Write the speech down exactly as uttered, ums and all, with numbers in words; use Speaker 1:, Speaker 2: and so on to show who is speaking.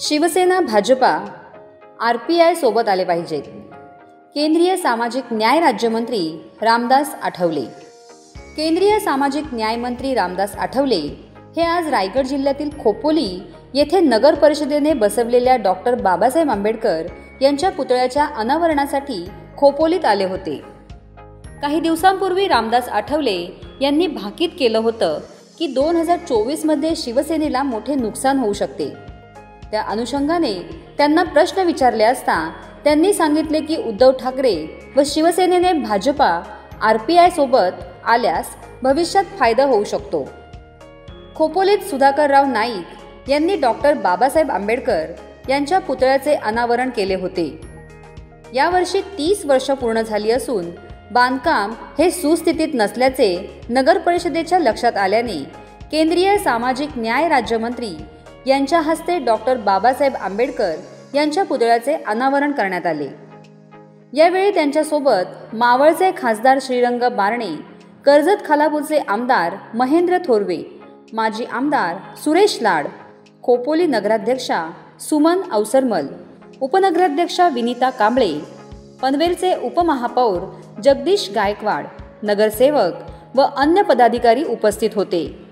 Speaker 1: Shiv Sena Bhajapa R P I सोबत आले पाहिजेत. केंद्रीय सामाजिक न्याय राज्यमंत्री रामदास आठवले. केंद्रीय सामाजिक न्याय मंत्री रामदास आठवले हे आज रायगड जिल्ह्यातील खोपोली येथे नगर परिषदेने बसवलेल्या डॉक्टर बाबासाहेब आंबेडकर यांच्या पुतळ्याच्या अनावरणासाठी खोपोलीत आले होते. काही दिवसांपूर्वी रामदास आठवले यांनी भाकीत केलं होतं की दोन हजार चोवीस मध्ये शिवसेनेला मोठे नुकसान होऊ शकते. त्या अनुषंगाने त्यांना प्रश्न विचारले असता त्यांनी सांगितले की उद्धव ठाकरे व शिवसेनेने भाजपा आर पी आय सोबत आल्यास भविष्यात फायदा होऊ शकतो. खोपोलीत सुधाकरराव नाईक यांनी डॉक्टर बाबासाहेब आंबेडकर यांच्या पुतळ्याचे अनावरण केले होते. यावर्षी तीस वर्ष पूर्ण झाली असून बांधकाम हे सुस्थितीत नसल्याचे नगर परिषदेच्या लक्षात आल्याने केंद्रीय सामाजिक न्याय राज्यमंत्री यांच्या हस्ते डॉक्टर बाबासाहेब आंबेडकर यांच्या पुतळ्याचे अनावरण करण्यात आले. यावेळी त्यांच्यासोबत मावळचे खासदार श्रीरंग बारणे, कर्जत खालापूरचे आमदार महेंद्र थोरवे, माजी आमदार सुरेश लाड, खोपोली नगराध्यक्षा सुमन अवसरमल, उपनगराध्यक्षा विनीता कांबळे, पनवेलचे उपमहापौर जगदीश गायकवाड, नगरसेवक व अन्य पदाधिकारी उपस्थित होते.